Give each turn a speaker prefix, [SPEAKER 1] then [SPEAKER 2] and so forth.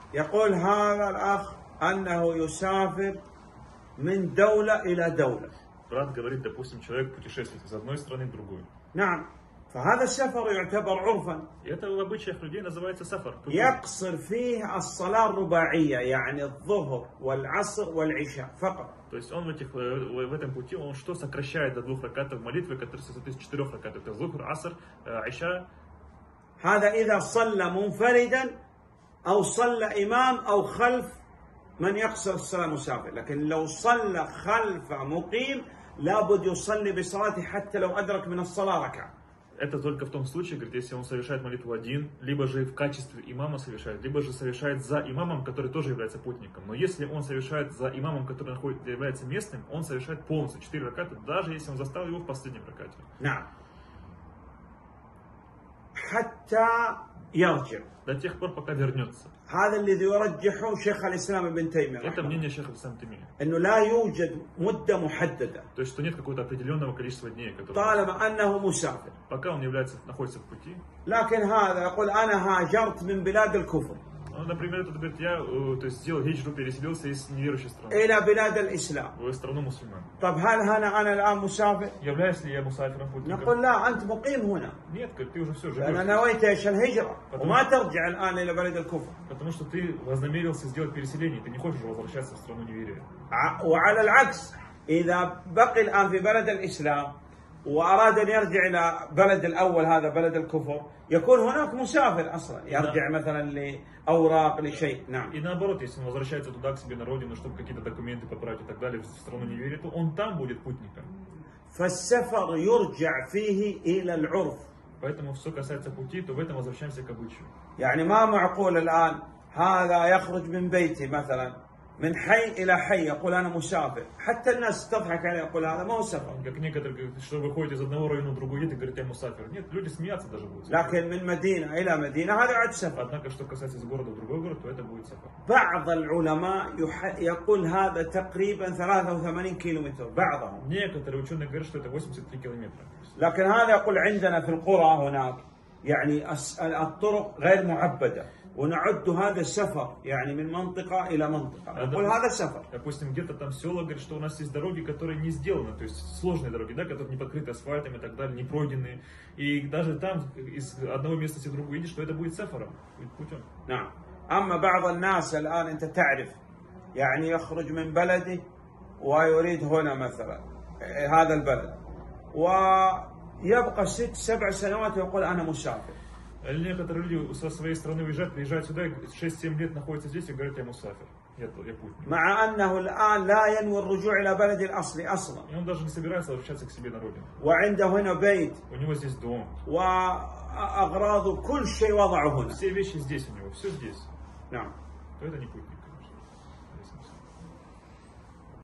[SPEAKER 1] يقول هذا الأخ أنه يسافر من دولة إلى دولة.
[SPEAKER 2] Брат говорит, допустим, человек путешествует из одной страны в другую.
[SPEAKER 1] نعم. فهذا السفر يعتبر عرفا.
[SPEAKER 2] И это в обычаях людей называется сафар.
[SPEAKER 1] يقصر فيه الصلاة الرباعية يعني الظهر والعصر والعشاء فقط.
[SPEAKER 2] То есть он в этом пути он что сокращает до 2 ракатов молитвы, которые состоят из 4 ракатов. Это зухр, аср, иша.
[SPEAKER 1] هذا إذا صلى منفردا أو صلى إمام أو خلف من يقصر الصلاة مسافر. لكن لو صلى خلف مقيم لابد يصلي بصلاته حتى لو أدرك من الصلاة ركعة.
[SPEAKER 2] Это только в том случае, говорит, если он совершает молитву один, либо же в качестве имама совершает, либо же совершает за имамом, который тоже является путником. Но если он совершает за имамом, который является местным, он совершает полностью 4 раката, даже если он застал его в последнем ракате.
[SPEAKER 1] نعم. حتى يرجع.
[SPEAKER 2] До тех пор, пока вернется.
[SPEAKER 1] هذا الذي يرجحه شيخ الإسلام ابن تيمية.
[SPEAKER 2] Это мнение шейха ибн Таймия.
[SPEAKER 1] إنه لا يوجد مدة محددة.
[SPEAKER 2] То есть, что нет какого-то определенного количества дней, которые.
[SPEAKER 1] طالما أنه مسافر.
[SPEAKER 2] Пока он находится в пути.
[SPEAKER 1] لكن هذا يقول أنا هاجرت من بلاد الكفر.
[SPEAKER 2] Например, этот говорит, я сделал хиджру, переселился из неверующей страны.
[SPEAKER 1] إلى بلاد الإسلام.
[SPEAKER 2] В страну мусульман.
[SPEAKER 1] طب هل أنا الآن مسافر؟
[SPEAKER 2] Являюсь ли я мусафиром путником?
[SPEAKER 1] نقول لا أنت مقيم هنا.
[SPEAKER 2] Нет, ты уже все живешь.
[SPEAKER 1] أنا نويت إيش الهجرة وما ترجع الآن إلى بلد الكفر.
[SPEAKER 2] Потому что ты вознамерился сделать переселение, ты не хочешь возвращаться в страну неверия.
[SPEAKER 1] وعلى العكس إذا بقي الآن في بلد الإسلام وأراد أن يرجع إلى بلد الأول هذا بلد الكفر يكون هناك مسافر أصلا يرجع مثلا لأوراق لشيء. نعم.
[SPEAKER 2] И наоборот, если он возвращается туда к себе на родину, чтобы какие-то документы поправить и так далее в страну неверия, то он там будет путником.
[SPEAKER 1] فالسفر يرجع فيه إلى العرف.
[SPEAKER 2] Поэтому все касается пути, то в этом возвращаемся к обычаю.
[SPEAKER 1] يعني ما معقول الآن هذا يخرج من بيتي مثلا من حي إلى حي يقول أنا مسافر حتى الناس تضحك عليه يقول هذا ما هو سفر.
[SPEAKER 2] Как некоторые говорят, что выходит из одного района в другой, и говорят, я мусафир. Нет, люди смеяться даже будут.
[SPEAKER 1] لكن من مدينة إلى مدينة هذا عاد سفر.
[SPEAKER 2] Однако, что касается из города в другой город, то это будет сафар.
[SPEAKER 1] بعض العلماء يقول هذا تقريبا 83 كيلومتر بعضهم.
[SPEAKER 2] Некоторые ученые говорят, что это 83 километра.
[SPEAKER 1] لكن هذا يقول عندنا في القرى هناك يعني الطرق غير معبدة. ونعد هذا السفر يعني من منطقة إلى منطقة. نقول هذا سفر.
[SPEAKER 2] Допустим, где-то там села, говорит, что у нас есть дороги, которые не сделаны, то есть сложные дороги, да, которые не покрыты асфальтом и так далее, не пройденные. И даже там из одного места в другое видишь, что это будет сафаром, будет путем.
[SPEAKER 1] نعم. أما بعض الناس الآن أنت تعرف يعني يخرج من بلده ويريد هنا مثلا هذا البلد ويبقى 6-7 سنوات ويقول أنا مسافر.
[SPEAKER 2] Некоторые люди со своей страны приезжают сюда, 6-7 лет находятся здесь и говорят, я мусафир, я путник.
[SPEAKER 1] مع أنه الآن لا ينوي الرجوع إلى بلد الأصل أصلا.
[SPEAKER 2] И он даже не собирается возвращаться к себе на родину.
[SPEAKER 1] وعنده هنا بيت.
[SPEAKER 2] У него здесь дом.
[SPEAKER 1] وأغراضه كل شيء وضعه هنا.
[SPEAKER 2] Все вещи здесь у него, все здесь.
[SPEAKER 1] نعم.
[SPEAKER 2] То это не путник.